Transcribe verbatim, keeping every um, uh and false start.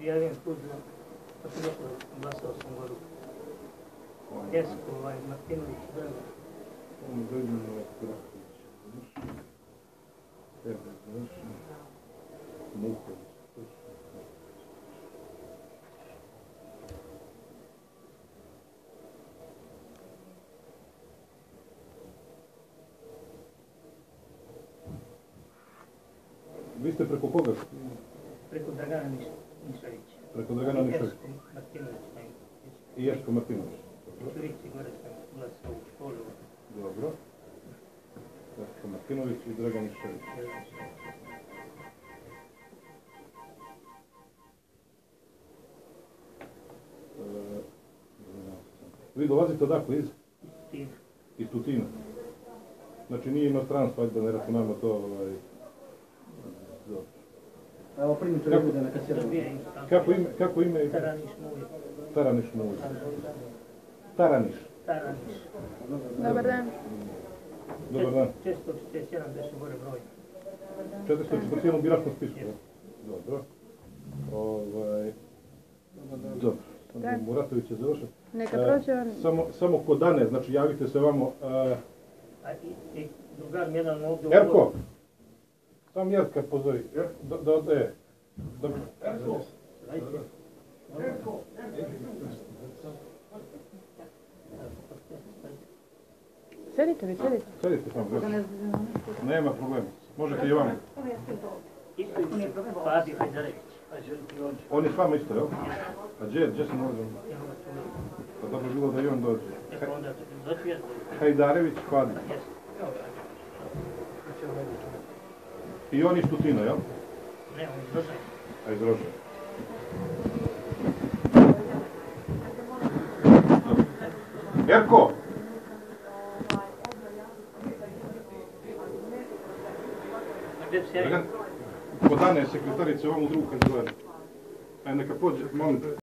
javim Kuzma, pa sam došao, glasao sam goru. Jesko, ovaj, Martinović, Drago. On dođe na ovaj Strahović. Evo, znaš, Muković. Vi ste preko koga? Preko Dragana Nišavića. Preko Dragana Nišavića. Jesko Martinović. I Jesko Martinović. U Šurici gore sam glasao u školu. Dobro. Jesko Martinović i Dragan Nišavić. E, vi dolazite odakle iz? Tutina. Iz Tutina. Znači nije inostranstvo, da ne računamo to ovaj... Dobro. Evo primite ljude na kasetu. Kako ime? Kako ime? Taraniš Muj. Taraniš Muj. Taraniš. Taraniš. Dobar dan. Dobar dan. četiristo četrdeset jedan beše gore broj. četiristo četrdeset jedan u biračkom spisku. Dobro. Ovaj... Dobro. Muratović je završen. Neka prođe on. Samo, samo kod dane, znači javite se vamo... Uh... A i, i drugar mi jedan ovdje... Erko! Sam Jerka pozori. Da, da, da je. Dobro. Erko! Erko! Sedite vi, sedite. Sedite tamo. Nema problema. Možete i vamo. Isto i Fadi Hajdarević. On je s vama isto, jel? A gdje, gdje se nalazi? Pa dobro bilo da i on dođe. Hajdarević, Fadi. I on iz Tutina, jel? Ne, on iz Rožaja. A iz Rožaja. Erko! Dragan, kod Ane sekretarice ovom u drugu kancelariju. Aj neka pođe, molim te.